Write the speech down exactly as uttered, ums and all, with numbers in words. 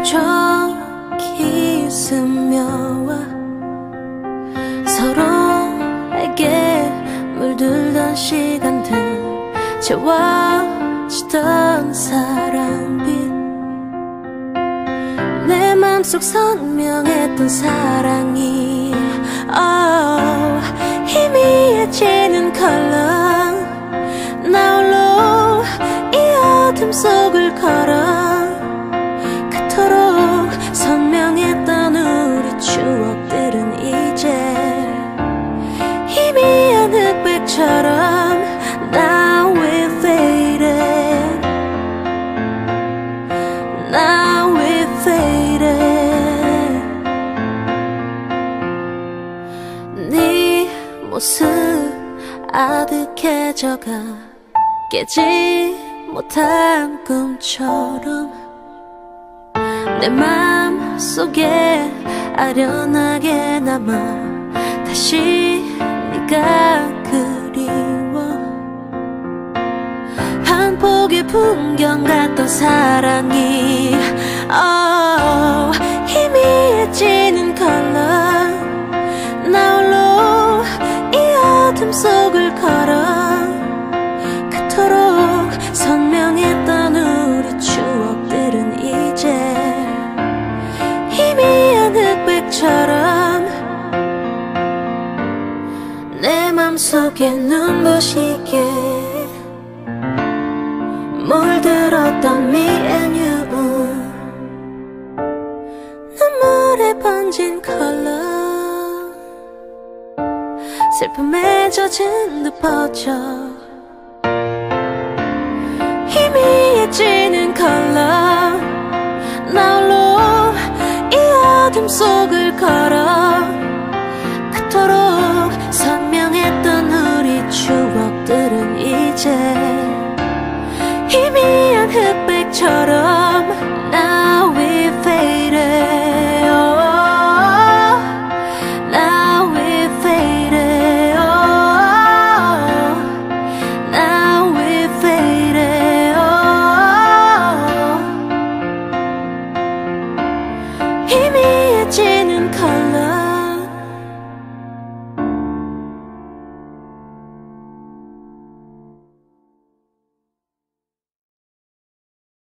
저기 스며와 서로에게 물들던 시간들 채워지던 사랑빛 내 맘속 선명했던 사랑이 oh, 희미해지는 컬러 나 홀로 이 어둠 속을 걸어 그토록 선명했던 우리 추억들은 이제 희미한 흑백처럼 Now we're faded Now we're faded 네 모습 아득해져가 깨지 못한 꿈처럼 내 맘 속에 아련하게 남아 다시 네가 그리워 한 폭의 풍경 같던 사랑이 oh, 희미해지는 컬러 나 홀로 이 어둠 속을 걸어 그토록 선명했던 우리 추억들은 이제 희미한 흑백처럼 내 맘속에 눈부시게 물들었던 me and you 눈물에 번진 컬러 슬픔에 젖은 듯 퍼져 희미해지는 컬러 나 홀로 이 어둠 속을 걸어 그토록 선명했던 우리 추억들은 이제 희미한 흑백처럼